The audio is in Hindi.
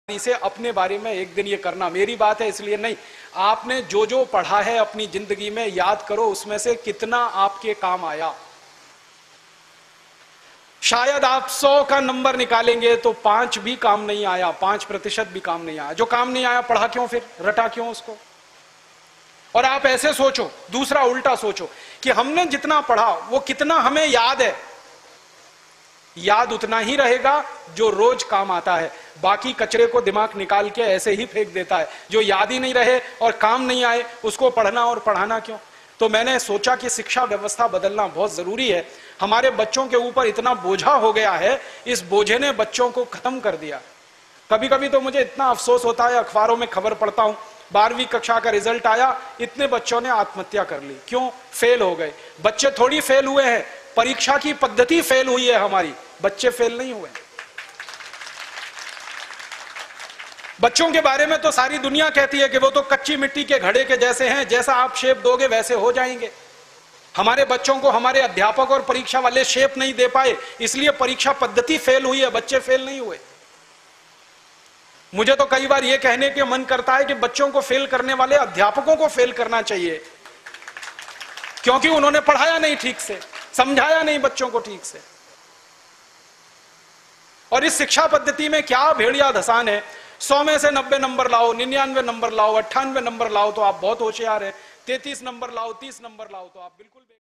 से अपने बारे में एक दिन ये करना, मेरी बात है इसलिए नहीं, आपने जो जो पढ़ा है अपनी जिंदगी में याद करो, उसमें से कितना आपके काम आया। शायद आप 100 का नंबर निकालेंगे तो 5 भी काम नहीं आया, 5% भी काम नहीं आया। जो काम नहीं आया पढ़ा क्यों, फिर रटा क्यों उसको? और आप ऐसे सोचो, दूसरा उल्टा सोचो कि हमने जितना पढ़ा वो कितना हमें याद है। याद उतना ही रहेगा जो रोज काम आता है, बाकी कचरे को दिमाग निकाल के ऐसे ही फेंक देता है। जो याद ही नहीं रहे और काम नहीं आए उसको पढ़ना और पढ़ाना क्यों? तो मैंने सोचा कि शिक्षा व्यवस्था बदलना बहुत जरूरी है। हमारे बच्चों के ऊपर इतना बोझा हो गया है, इस बोझे ने बच्चों को खत्म कर दिया। कभी कभी तो मुझे इतना अफसोस होता है, अखबारों में खबर पढ़ता हूं 12वीं कक्षा का रिजल्ट आया, इतने बच्चों ने आत्महत्या कर ली। क्यों? फेल हो गए। बच्चे थोड़ी फेल हुए हैं, परीक्षा की पद्धति फेल हुई है हमारी, बच्चे फेल नहीं हुए। बच्चों के बारे में तो सारी दुनिया कहती है कि वो तो कच्ची मिट्टी के घड़े के जैसे हैं, जैसा आप शेप दोगे वैसे हो जाएंगे। हमारे बच्चों को हमारे अध्यापक और परीक्षा वाले शेप नहीं दे पाए, इसलिए परीक्षा पद्धति फेल हुई है, बच्चे फेल नहीं हुए। मुझे तो कई बार यह कहने के मन करता है कि बच्चों को फेल करने वाले अध्यापकों को फेल करना चाहिए, क्योंकि उन्होंने पढ़ाया नहीं ठीक से, समझाया नहीं बच्चों को ठीक से। और इस शिक्षा पद्धति में क्या भेड़िया धसान है, 100 में से 90 नंबर लाओ, 99 नंबर लाओ, 98 नंबर लाओ तो आप बहुत होशियार हैं, 33 नंबर लाओ, 30 नंबर लाओ तो आप बिल्कुल